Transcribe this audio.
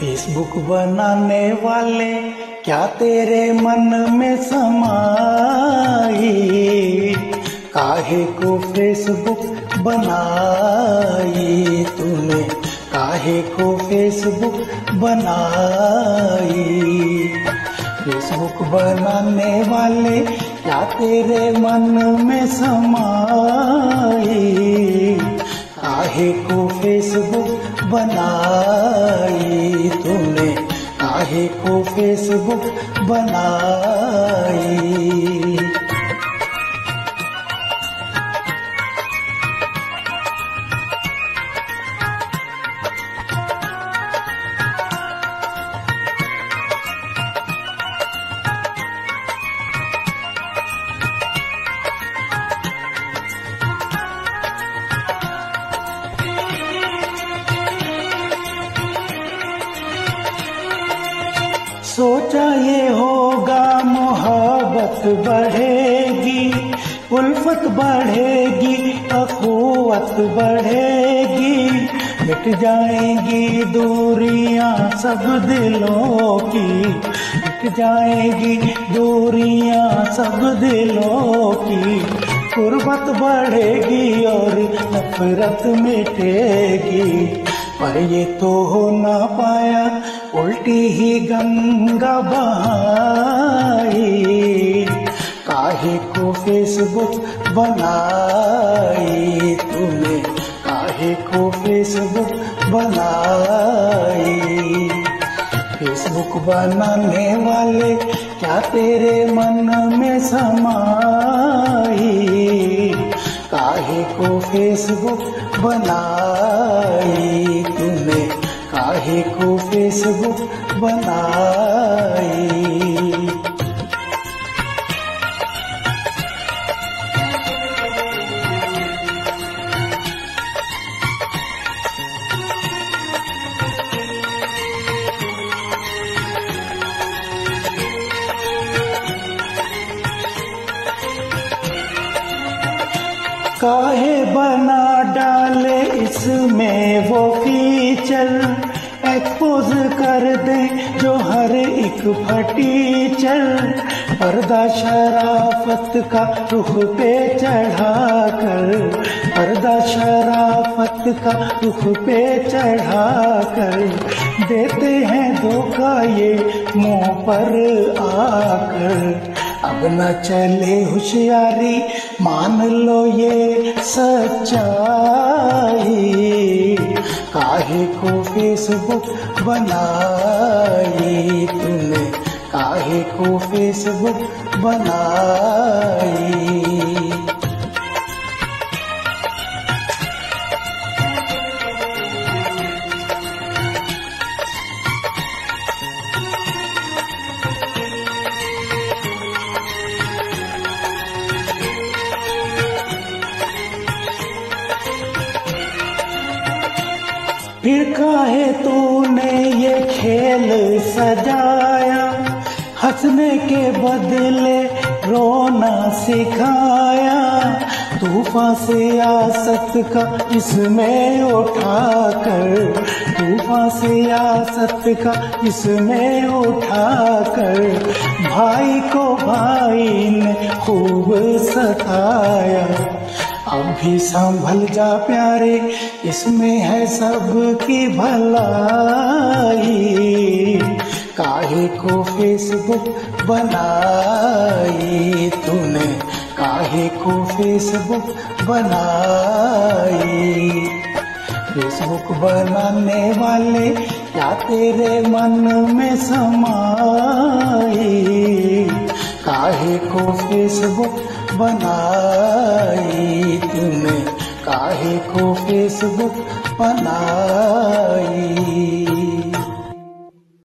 Facebook बनाने वाले क्या तेरे मन में समाई, काहे को फेसबुक बनाई तूने, काहे को फेसबुक बनाई। फेसबुक बनाने वाले क्या तेरे मन में समाई, काहे को फेसबुक बनाई तूने, काहे को फेसबुक बनाई। सोचा ये होगा मोहब्बत बढ़ेगी, उल्फत बढ़ेगी, अखुवत बढ़ेगी, मिट जाएंगी दूरियां सब दिलों की, मिट जाएंगी दूरियां सब दिलों की, गुर्बत बढ़ेगी और नफरत मिटेगी। पर ये तो हो ना पाया, उल्टी ही गंगा बहाई, काहे को फेसबुक बनाई तूने, काहे को फेसबुक बनाई। फेसबुक बनाने वाले क्या तेरे मन में समाई, काहे को फेसबुक बनाई तूने, काहे को फेसबुक बनाई। काहे बना डाले इसमें वो फीचर, एक्सपोज कर दे जो हर एक फटीचर, पर्दा शराफत का रुख पे चढ़ाकर, पर्दा शराफत का रुख पे चढ़ाकर, देते हैं धोखा ये मुंह पर आकर। अब न चले होशियारी, मान लो ये सच्चाई, काहे को फेसबुक बनाई तूने, काहे को फेसबुक बनाई। फिर काहे तूने ये खेल सजाया, हंसने के बदले रोना सिखाया, तूफान सियासत का इसमें उठाकर, तूफान सियासत का इसमें उठाकर, भाई को भाई ने खूब सताया। अब भी संभल जा प्यारे, इसमें है सबकी भलाई, काहे को फेसबुक बनाई तूने, काहे को फेसबुक बनाई। फेसबुक बनाने वाले क्या तेरे मन में समाई, काहे को फेसबुक बनाई तूने, काहे को फेसबुक बनाई।